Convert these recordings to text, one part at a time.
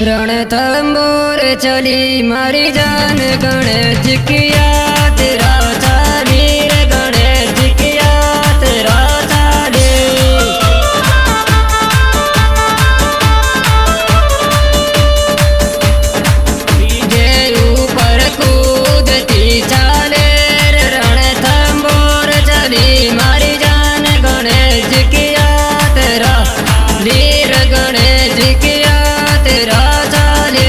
रणथंबोर चली मारी जान गणेश की याद राजा वीर गणेश की याद राजा रे डीजे ऊपर कूदती चाले रणथंबोर चली मारी जान गणेश की याद रा वीर गणेश की याद राजा रे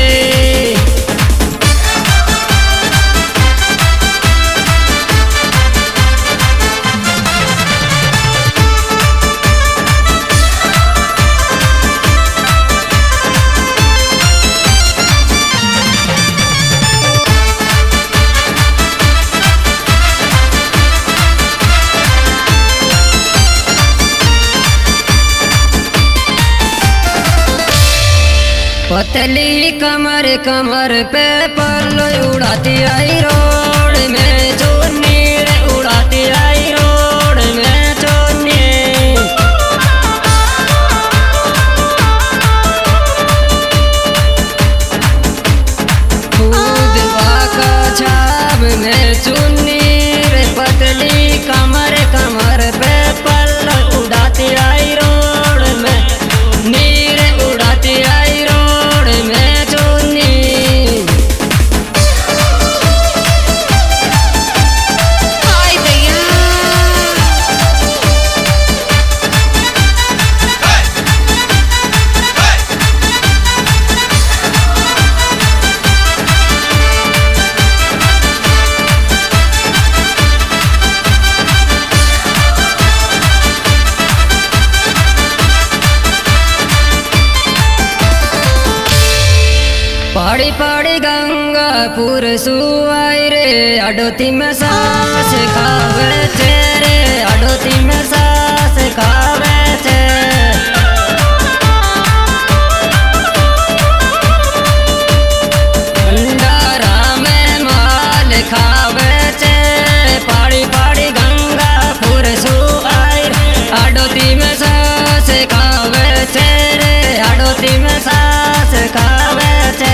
पतली कमर कमर पे पल्लो उड़ाती आई रोड में चोनी उड़ाती आई रोड में चोनी खुद वाका छाप में चुन्नी रे पतली कमर कमर पे पल्लो उड़ाती आई रोड में नीर उड़ाती आई रोड में चुन्नी आई भैया पहाड़ी पहाड़ी गंगापुर सुआई रे अडोती में सांस खावे छे रे अडोती में सांस खावे छे भंडारा में माल खावे छे पहाड़ी पहाड़ी गंगापुर सुआई रे अडोती में सांस खावे छे रे अडोती में सांस खावे छे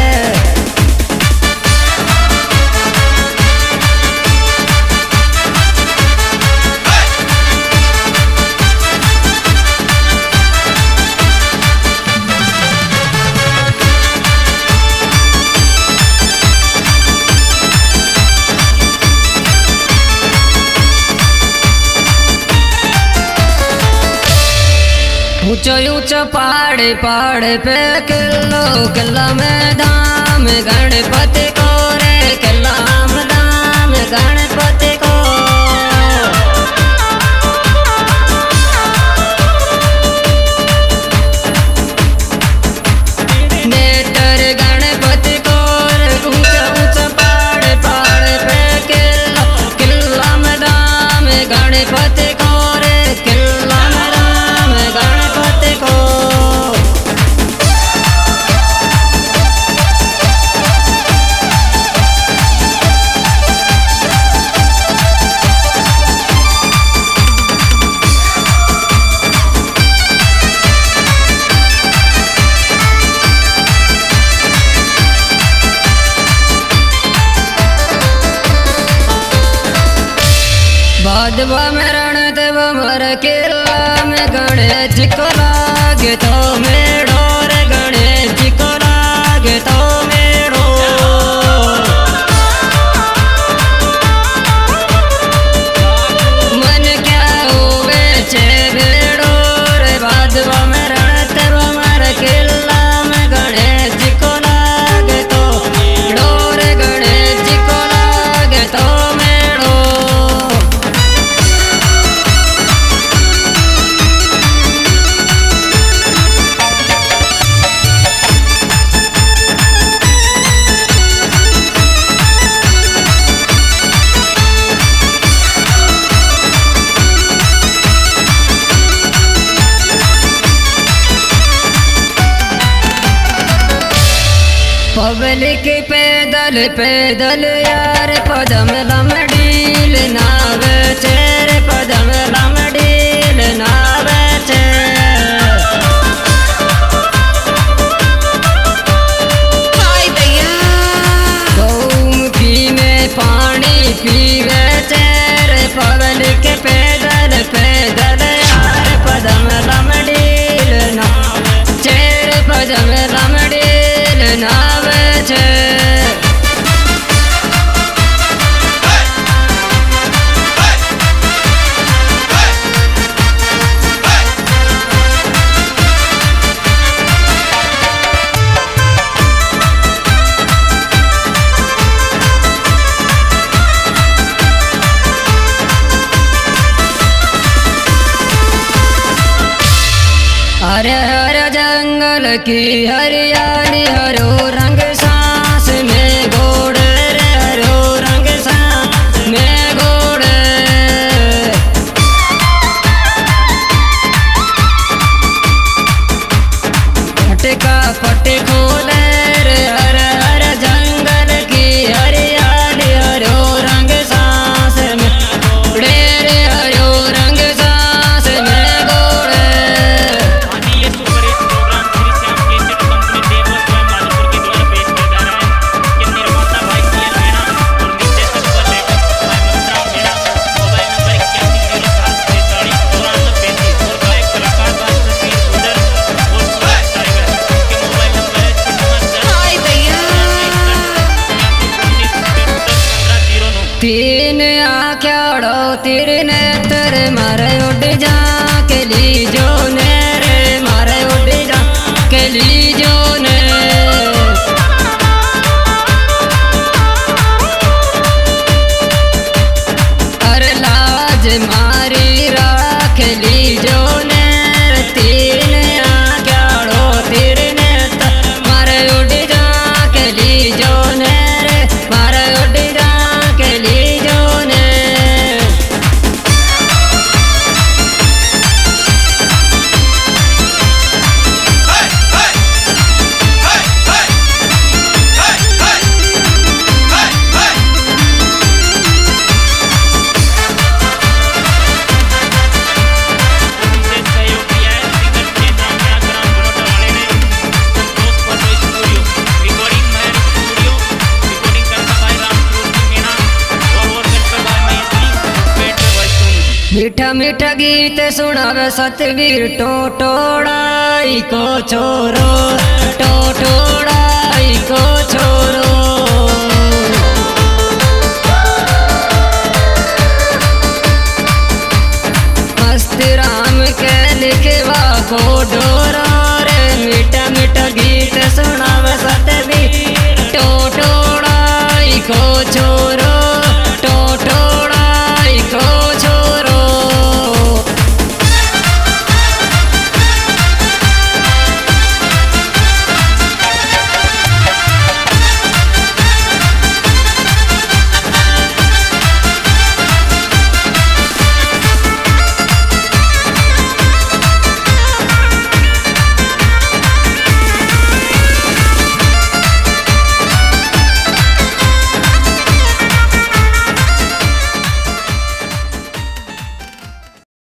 ऊंचो ऊंचो पहाड़ पहाड़ पे किलो किला में धाम गणपति को रे किला में धाम गणपति को नेतर गणपति को रे ऊंचो ऊंचो पहाड़ पहाड़ पे किलो किला में धाम गणपति को रे किला में धाम गणपति को बादवा में रणदेव मर किला में गणेश जी को लागे तो मेड़ो रे गणेश जी को लागे तो मेड़ो मन क्या होवे छे बेड़ो रे बादवा में रणदेव मर किला में गणेश जी को लागे तो मेड़ो रे गणेश जी को लागे तो मेड़ो पब्लिक पैदल पैदल यार पदम लमडील नावे चेरे पदम लमडील नावे चे रमेला में डील नावे छे। हरे हरे जंगल की हरियाली हरो रंग सांस में घोड़े रे हरो रंग सांस में घोड़े। फटका फटे खोले रे हरे हरे जंगल की हरियाली हरो रंग सांस में घोड़े रे हरो रंग सांस में घोड़े। तीन आख्याड़ो तेरे नेत्र मारे उड़ जा के लीजो ने रे मारे उड़ जा के लीजो ने। अरे लाज मारी राख लीजो ने तीन आख्याड़ो तेरे नेत्र मारे उड़ जा के लीजो ने रे मारे उड़ जा के लीजो ने। मीठा मीठा गीत सुनावे सतवीर टोटोड़ा को छोरो।